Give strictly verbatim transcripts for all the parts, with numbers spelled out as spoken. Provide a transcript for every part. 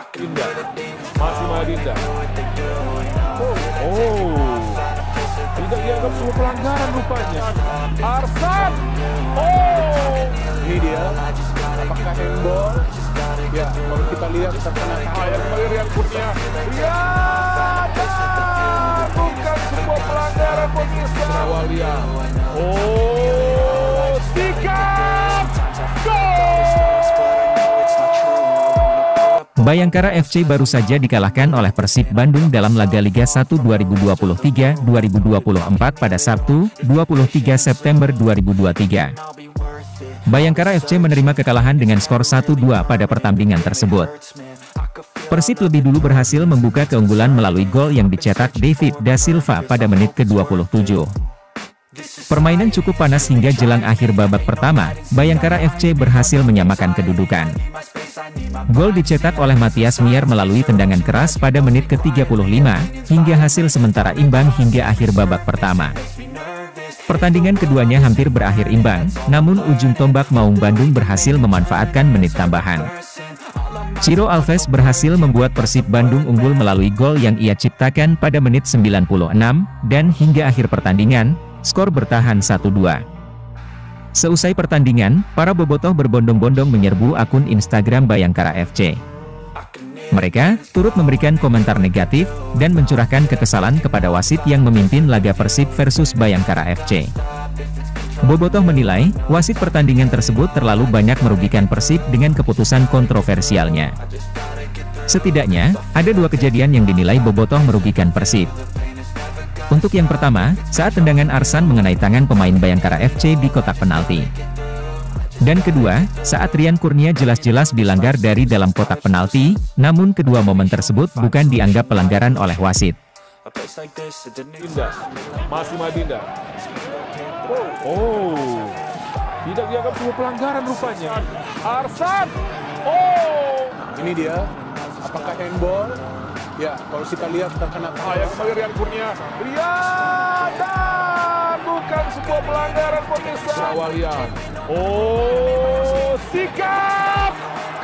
Dinda, masih Madinda. Oh, oh. Tidak dianggap sebuah pelanggaran rupanya. Arsan, oh, Ini dia, apakah handball? Ya, kalau kita lihat terkena ayah kembali Rian Kurnia. Ya, dan bukan sebuah pelanggaran pemirsa. Rawalia. Oh, sikap, gol. Bayangkara F C baru saja dikalahkan oleh Persib Bandung dalam laga Liga satu dua ribu dua puluh tiga dua ribu dua puluh empat pada Sabtu, dua puluh tiga September dua ribu dua puluh tiga. Bayangkara F C menerima kekalahan dengan skor satu dua pada pertandingan tersebut. Persib lebih dulu berhasil membuka keunggulan melalui gol yang dicetak David Da Silva pada menit ke dua puluh tujuh. Permainan cukup panas hingga jelang akhir babak pertama, Bayangkara F C berhasil menyamakan kedudukan. Gol dicetak oleh Matias Mier melalui tendangan keras pada menit ke tiga puluh lima, hingga hasil sementara imbang hingga akhir babak pertama. Pertandingan keduanya hampir berakhir imbang, namun ujung tombak Maung Bandung berhasil memanfaatkan menit tambahan. Ciro Alves berhasil membuat Persib Bandung unggul melalui gol yang ia ciptakan pada menit sembilan puluh enam, dan hingga akhir pertandingan, skor bertahan satu dua. Seusai pertandingan, para bobotoh berbondong-bondong menyerbu akun Instagram Bayangkara F C. Mereka turut memberikan komentar negatif dan mencurahkan kekesalan kepada wasit yang memimpin laga Persib versus Bayangkara F C. Bobotoh menilai, wasit pertandingan tersebut terlalu banyak merugikan Persib dengan keputusan kontroversialnya. Setidaknya, ada dua kejadian yang dinilai bobotoh merugikan Persib. Untuk yang pertama, saat tendangan Arsan mengenai tangan pemain Bayangkara F C di kotak penalti. Dan kedua, saat Rian Kurnia jelas-jelas dilanggar dari dalam kotak penalti, namun kedua momen tersebut bukan dianggap pelanggaran oleh wasit. Dinda, masih Madinda. Oh, tidak dianggap sebuah pelanggaran rupanya. Arsan, oh, Ini dia, apakah handball? Ya, kalau kita lihat terkena ayah kembali Rian Kurnia. Rian, dan bukan sebuah pelanggaran pemirsa. Rawalia. Oh, sikap,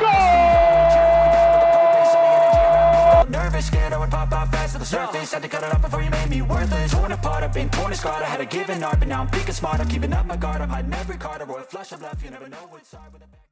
gol. Nervous, scared I would pop out fast to the surface. Had to cut it off before you made me worthless. Torn apart, I've been torn and scarred. I had to give an art, but now I'm thinking smart. I'm keeping up my guard. I'm hiding every card. I roll a flush, I'm left. You never know what's hard with a